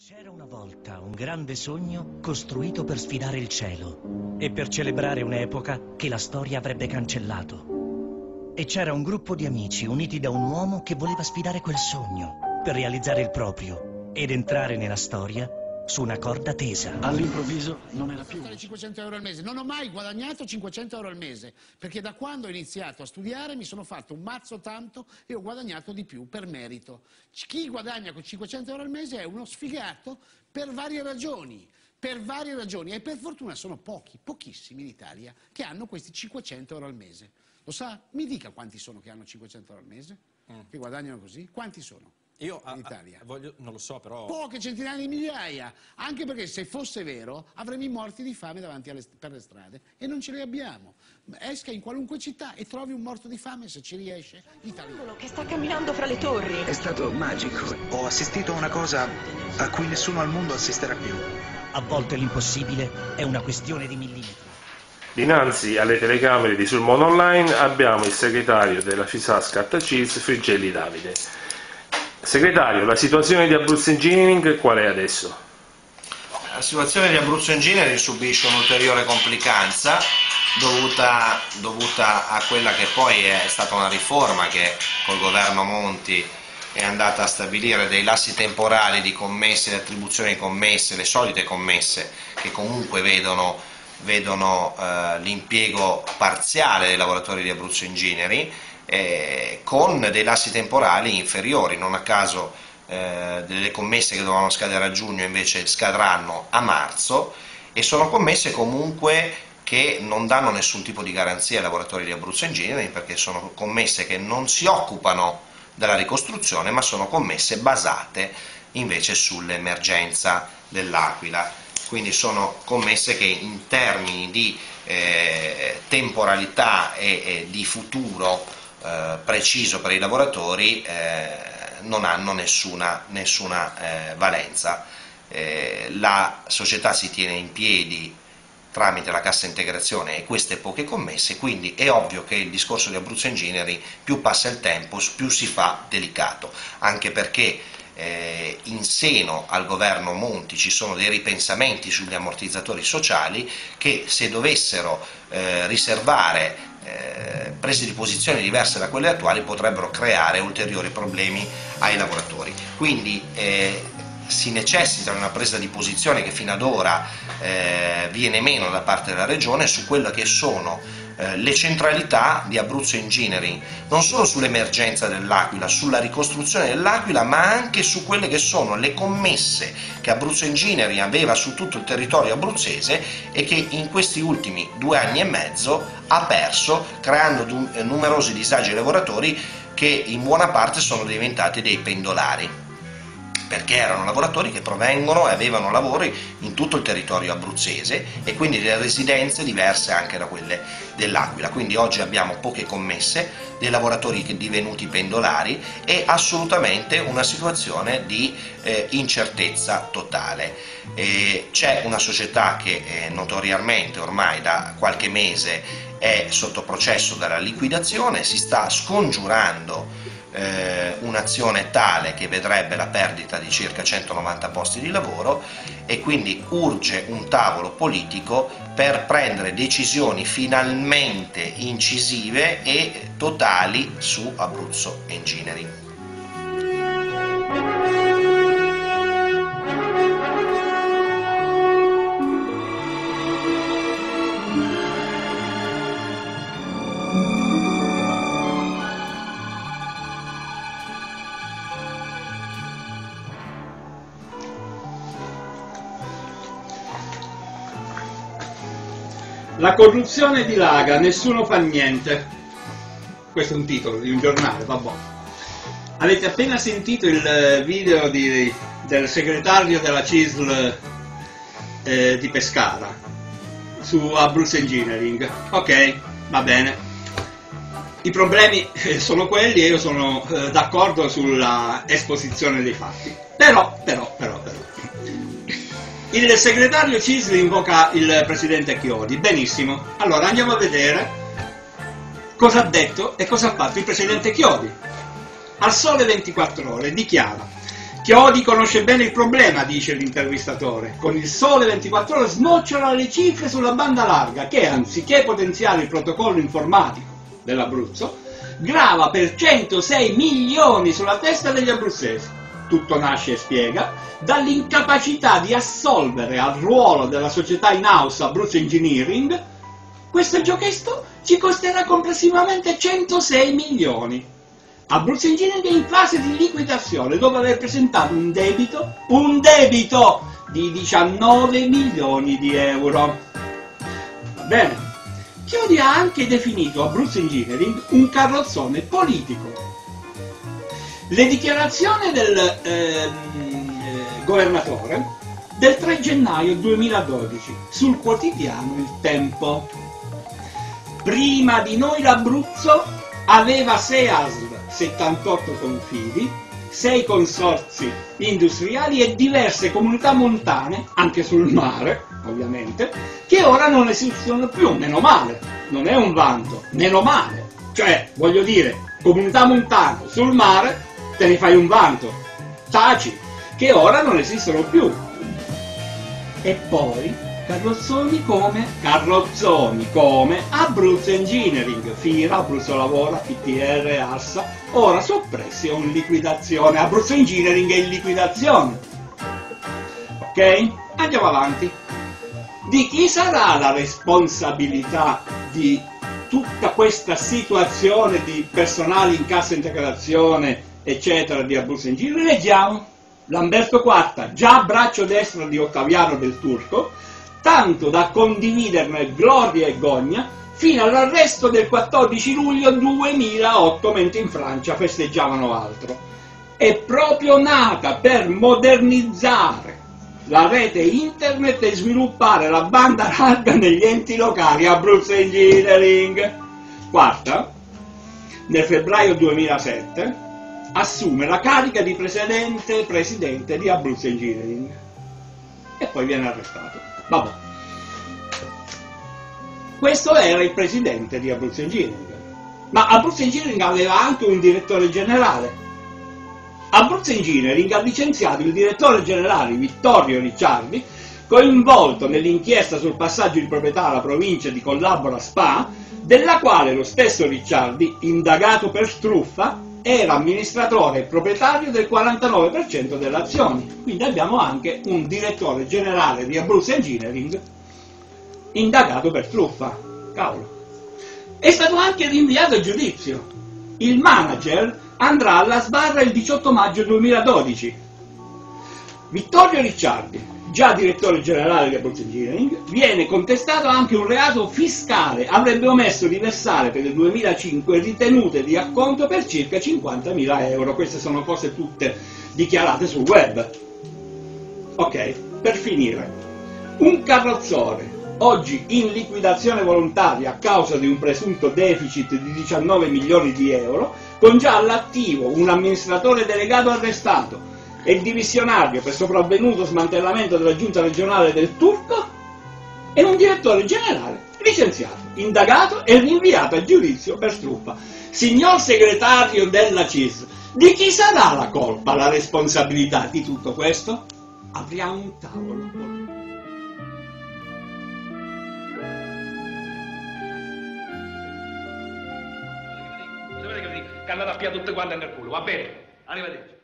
C'era una volta un grande sogno costruito per sfidare il cielo e per celebrare un'epoca che la storia avrebbe cancellato. E c'era un gruppo di amici uniti da un uomo che voleva sfidare quel sogno per realizzare il proprio ed entrare nella storia su una corda tesa. All'improvviso non era più. 500 euro al mese. Non ho mai guadagnato 500 euro al mese, perché da quando ho iniziato a studiare mi sono fatto un mazzo tanto e ho guadagnato di più per merito. Chi guadagna con 500 euro al mese è uno sfigato per varie ragioni. E per fortuna sono pochissimi in Italia che hanno questi 500 euro al mese. Lo sa? Mi dica quanti sono che hanno 500 euro al mese? Che guadagnano così? Quanti sono? Io in Italia? non lo so, però... Poche centinaia di migliaia, anche perché se fosse vero avremmo i morti di fame davanti per le strade e non ce li abbiamo. Esca in qualunque città e trovi un morto di fame, se ci riesce, italiano. Che sta camminando fra le torri. È stato magico. Ho assistito a una cosa a cui nessuno al mondo assisterà più. A volte l'impossibile è una questione di millimetri. Dinanzi alle telecamere di Sul Mondo Online abbiamo il segretario della Fisascat CIS, Frigelli Davide. Segretario, la situazione di Abruzzo Engineering qual è adesso? La situazione di Abruzzo Engineering subisce un'ulteriore complicanza dovuta a quella che poi è stata una riforma che col governo Monti è andata a stabilire dei lassi temporali di commesse, le attribuzioni di commesse, le solite commesse che comunque vedono l'impiego parziale dei lavoratori di Abruzzo Engineering, con dei lassi temporali inferiori. Non a caso delle commesse che dovevano scadere a giugno invece scadranno a marzo, e sono commesse comunque che non danno nessun tipo di garanzia ai lavoratori di Abruzzo Engineering, perché sono commesse che non si occupano della ricostruzione, ma sono commesse basate invece sull'emergenza dell'Aquila. Quindi sono commesse che in termini di temporalità e di futuro preciso per i lavoratori non hanno nessuna valenza. La società si tiene in piedi tramite la cassa integrazione e queste poche commesse, quindi è ovvio che il discorso di Abruzzo Engineering più passa il tempo più si fa delicato, anche perché in seno al governo Monti ci sono dei ripensamenti sugli ammortizzatori sociali che, se dovessero riservare prese di posizione diverse da quelle attuali, potrebbero creare ulteriori problemi ai lavoratori. Quindi si necessita di una presa di posizione che fino ad ora viene meno da parte della Regione su quelle che sono le centralità di Abruzzo Engineering, non solo sull'emergenza dell'Aquila, sulla ricostruzione dell'Aquila, ma anche su quelle che sono le commesse che Abruzzo Engineering aveva su tutto il territorio abruzzese e che in questi ultimi 2 anni e mezzo ha perso, creando numerosi disagi ai lavoratori che in buona parte sono diventati dei pendolari, perché erano lavoratori che provengono e avevano lavori in tutto il territorio abruzzese e quindi delle residenze diverse anche da quelle dell'Aquila. Quindi oggi abbiamo poche commesse, dei lavoratori divenuti pendolari e assolutamente una situazione di incertezza totale. C'è una società che notoriamente ormai da qualche mese è sotto processo della liquidazione, si sta scongiurando un'azione tale che vedrebbe la perdita di circa 190 posti di lavoro, e quindi urge un tavolo politico per prendere decisioni finalmente incisive e totali su Abruzzo Engineering. La corruzione dilaga, nessuno fa niente. Questo è un titolo di un giornale, vabbè. Avete appena sentito il video del segretario della CISL di Pescara su Abruzzo Engineering. Ok, va bene. I problemi sono quelli e io sono d'accordo sulla esposizione dei fatti. Però. Il segretario CISL invoca il presidente Chiodi, benissimo. Allora andiamo a vedere cosa ha detto e cosa ha fatto il presidente Chiodi. Al Sole 24 Ore dichiara: Chiodi conosce bene il problema, dice l'intervistatore. Con il Sole 24 Ore snocciola le cifre sulla banda larga che, anziché potenziare il protocollo informatico dell'Abruzzo, grava per 106 milioni sulla testa degli abruzzesi. Tutto nasce, spiega, dall'incapacità di assolvere al ruolo della società in house Abruzzo Engineering. Questo giochetto ci costerà complessivamente 106 milioni. Abruzzo Engineering è in fase di liquidazione dopo aver presentato un debito di 19 milioni di euro. Bene, Chiodi ha anche definito Abruzzo Engineering un carrozzone politico. Le dichiarazioni del governatore del 3 gennaio 2012 sul quotidiano Il Tempo. Prima di noi l'Abruzzo aveva 6 ASL, 78 confidi, 6 consorzi industriali e diverse comunità montane, anche sul mare, ovviamente, che ora non esistono più, meno male, non è un vanto, meno male. Cioè, voglio dire, comunità montane sul mare, te ne fai un vanto, taci, che ora non esistono più. E poi carrozzoni come Abruzzo Engineering, FIRA, Abruzzo Lavora, PTR, ARSA, ora soppressi o in liquidazione. Abruzzo Engineering è in liquidazione. Ok? Andiamo avanti. Di chi sarà la responsabilità di tutta questa situazione di personale in cassa integrazione, eccetera, di Abruzzo Engineering? Leggiamo. Lamberto Quarta, già braccio destro di Ottaviano Del Turco, tanto da condividerne gloria e gogna fino all'arresto del 14 luglio 2008 mentre in Francia festeggiavano altro. È proprio nata per modernizzare la rete internet e sviluppare la banda larga negli enti locali. Abruzzo Engineering. Quarta, nel febbraio 2007 assume la carica di presidente di Abruzzo Engineering e poi viene arrestato. Vabbè. Questo era il presidente di Abruzzo Engineering, ma Abruzzo Engineering aveva anche un direttore generale. Abruzzo Engineering ha licenziato il direttore generale Vittorio Ricciardi, coinvolto nell'inchiesta sul passaggio di proprietà alla provincia di Collabora SpA, della quale lo stesso Ricciardi, indagato per truffa, era amministratore e proprietario del 49% delle azioni. Quindi abbiamo anche un direttore generale di Abruzzo Engineering indagato per truffa. Cavolo. È stato anche rinviato a giudizio. Il manager andrà alla sbarra il 18 maggio 2012. Vittorio Ricciardi, già direttore generale di Abruzzo Engineering, viene contestato anche un reato fiscale. Avrebbe omesso di versare per il 2005 ritenute di acconto per circa 50.000 euro. Queste sono cose tutte dichiarate sul web. Ok, per finire, un carrozzone oggi in liquidazione volontaria a causa di un presunto deficit di 19 milioni di euro, con già all'attivo un amministratore delegato arrestato e il divisionario per sopravvenuto smantellamento della giunta regionale del Turco e un direttore generale licenziato, indagato e rinviato a giudizio per truffa. Signor segretario della CIS, di chi sarà la colpa, la responsabilità di tutto questo? Apriamo un tavolo. Che andate a piare tutte quante nel culo, va bene? Arrivederci.